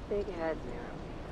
Big heads, man.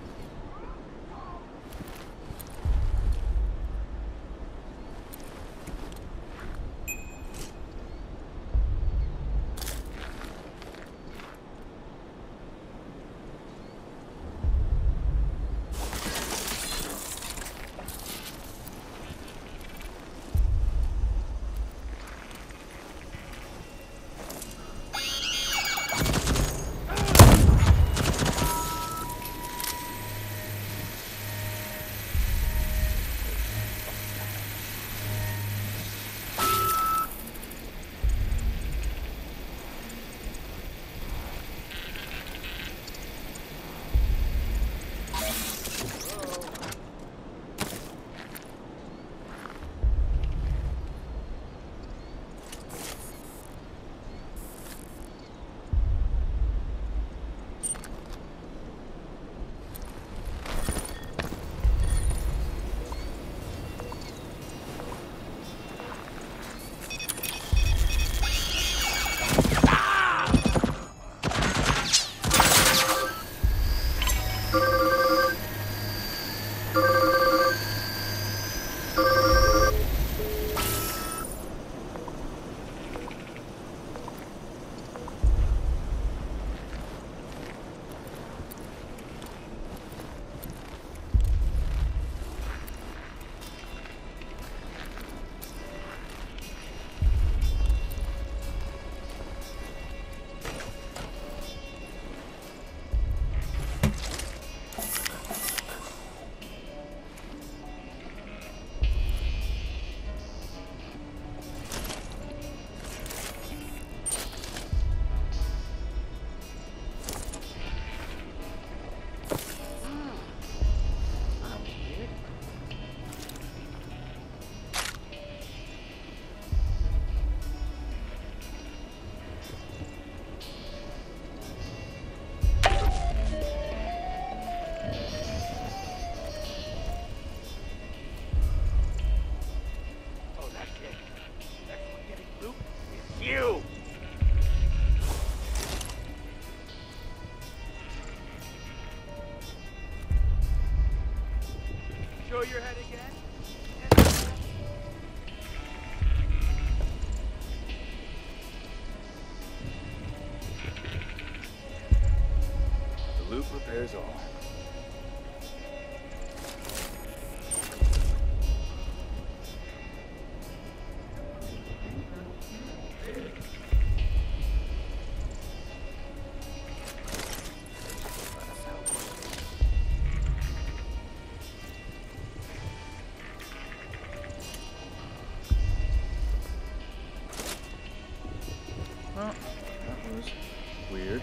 Show your head again. The loop repairs all. Well, that was weird.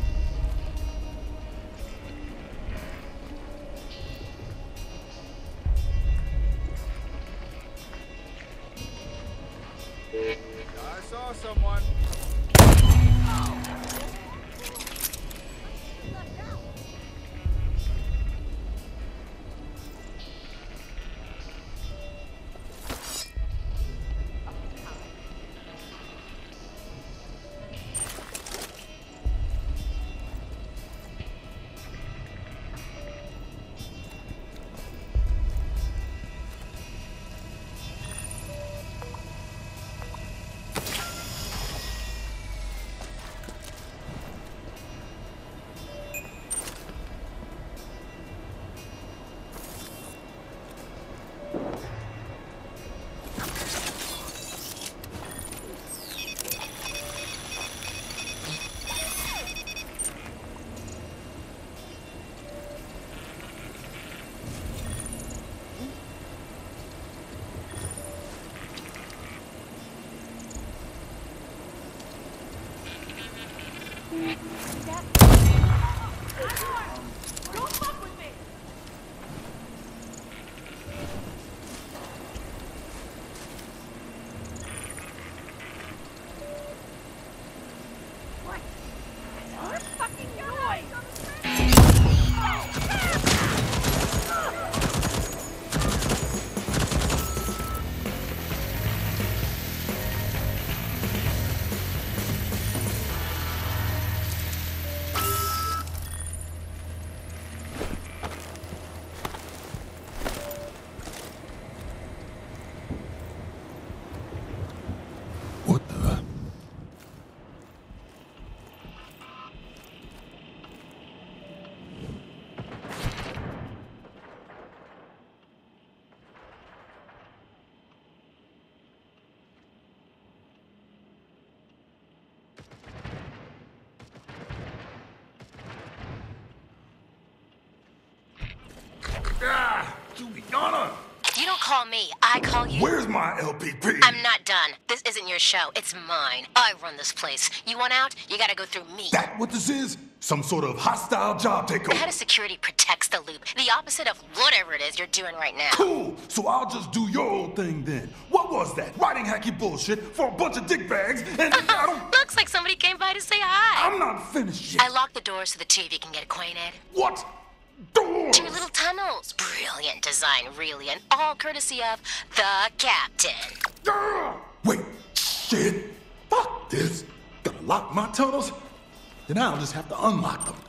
I saw someone. Don't fuck with me! What? What fucking noise? call me. I call you. Where's my LPP? I'm not done. This isn't your show. It's mine. I run this place. You want out? You gotta go through me. That what this is? Some sort of hostile job The takeover. head of security protects the loop. The opposite of whatever it is you're doing right now. Cool. So I'll just do your old thing then. What was that? Writing hacky bullshit for a bunch of dick bags and I don't... Looks like somebody came by to say hi. I'm not finished yet. I locked the doors so the two of you can get acquainted. What? Doors? 2 little tunnels. Brilliant design, really, and all courtesy of the captain. Wait, shit. Fuck this. Gotta lock my tunnels? Then I'll just have to unlock them.